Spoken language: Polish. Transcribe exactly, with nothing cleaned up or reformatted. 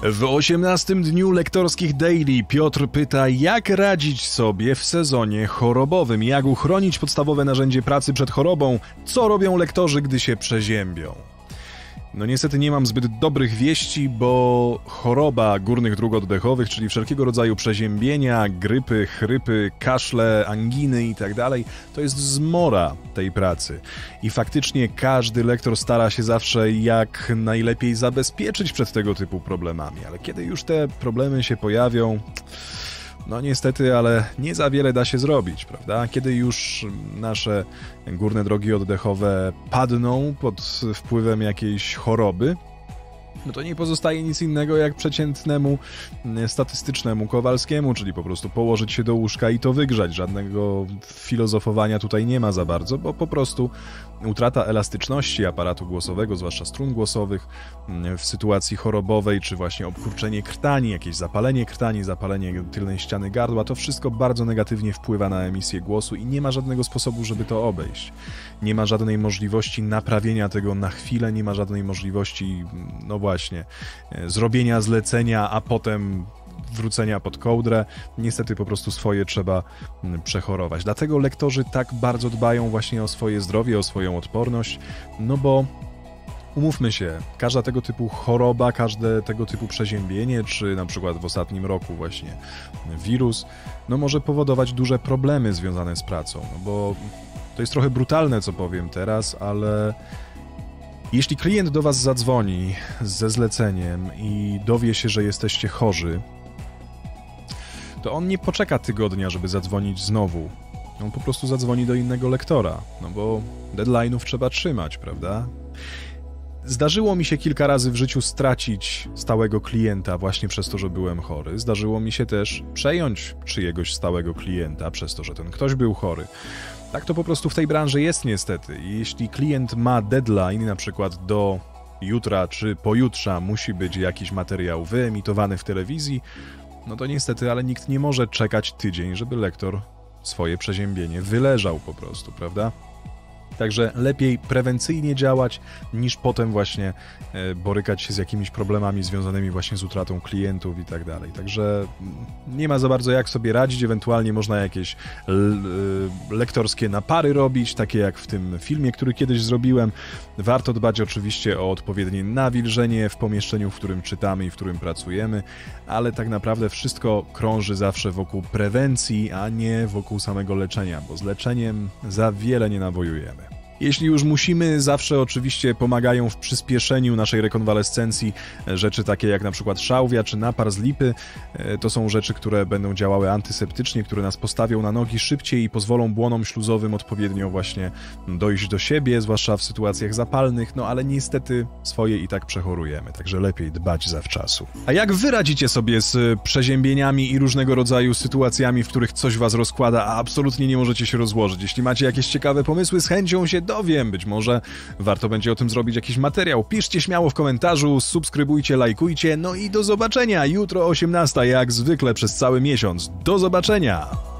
W osiemnastym dniu lektorskich daily Piotr pyta, jak radzić sobie w sezonie chorobowym, jak uchronić podstawowe narzędzie pracy przed chorobą, co robią lektorzy, gdy się przeziębią. No niestety nie mam zbyt dobrych wieści, bo choroba górnych dróg oddechowych, czyli wszelkiego rodzaju przeziębienia, grypy, chrypy, kaszle, anginy itd., to jest zmora tej pracy. I faktycznie każdy lektor stara się zawsze jak najlepiej zabezpieczyć przed tego typu problemami, ale kiedy już te problemy się pojawią, no niestety, ale nie za wiele da się zrobić, prawda? Kiedy już nasze górne drogi oddechowe padną pod wpływem jakiejś choroby, no to nie pozostaje nic innego jak przeciętnemu, statystycznemu Kowalskiemu, czyli po prostu położyć się do łóżka i to wygrzać. Żadnego filozofowania tutaj nie ma za bardzo, bo po prostu utrata elastyczności aparatu głosowego, zwłaszcza strun głosowych, w sytuacji chorobowej, czy właśnie obkurczenie krtani, jakieś zapalenie krtani, zapalenie tylnej ściany gardła, to wszystko bardzo negatywnie wpływa na emisję głosu i nie ma żadnego sposobu, żeby to obejść. Nie ma żadnej możliwości naprawienia tego na chwilę, nie ma żadnej możliwości, no właśnie, zrobienia zlecenia, a potem wrócenia pod kołdrę. Niestety po prostu swoje trzeba przechorować. Dlatego lektorzy tak bardzo dbają właśnie o swoje zdrowie, o swoją odporność, no bo umówmy się, każda tego typu choroba, każde tego typu przeziębienie, czy na przykład w ostatnim roku właśnie wirus, no może powodować duże problemy związane z pracą, no bo to jest trochę brutalne, co powiem teraz, ale jeśli klient do was zadzwoni ze zleceniem i dowie się, że jesteście chorzy, to on nie poczeka tygodnia, żeby zadzwonić znowu. On po prostu zadzwoni do innego lektora, no bo deadline'ów trzeba trzymać, prawda? Zdarzyło mi się kilka razy w życiu stracić stałego klienta właśnie przez to, że byłem chory. Zdarzyło mi się też przejąć czyjegoś stałego klienta przez to, że ten ktoś był chory. Tak to po prostu w tej branży jest niestety. I jeśli klient ma deadline, na przykład do jutra czy pojutrze musi być jakiś materiał wyemitowany w telewizji, no to niestety, ale nikt nie może czekać tydzień, żeby lektor swoje przeziębienie wyleżał po prostu, prawda? Także lepiej prewencyjnie działać, niż potem właśnie borykać się z jakimiś problemami związanymi właśnie z utratą klientów i tak dalej. Także nie ma za bardzo jak sobie radzić, ewentualnie można jakieś lektorskie napary robić, takie jak w tym filmie, który kiedyś zrobiłem. Warto dbać oczywiście o odpowiednie nawilżenie w pomieszczeniu, w którym czytamy i w którym pracujemy, ale tak naprawdę wszystko krąży zawsze wokół prewencji, a nie wokół samego leczenia, bo z leczeniem za wiele nie nawojujemy. Jeśli już musimy, zawsze oczywiście pomagają w przyspieszeniu naszej rekonwalescencji rzeczy takie jak na przykład szałwia czy napar z lipy. To są rzeczy, które będą działały antyseptycznie, które nas postawią na nogi szybciej i pozwolą błonom śluzowym odpowiednio właśnie dojść do siebie, zwłaszcza w sytuacjach zapalnych, no ale niestety swoje i tak przechorujemy, także lepiej dbać zawczasu. A jak wy radzicie sobie z przeziębieniami i różnego rodzaju sytuacjami, w których coś was rozkłada, a absolutnie nie możecie się rozłożyć? Jeśli macie jakieś ciekawe pomysły, z chęcią się dowiem, być może warto będzie o tym zrobić jakiś materiał. Piszcie śmiało w komentarzu, subskrybujcie, lajkujcie, no i do zobaczenia jutro o osiemnastej, jak zwykle przez cały miesiąc. Do zobaczenia!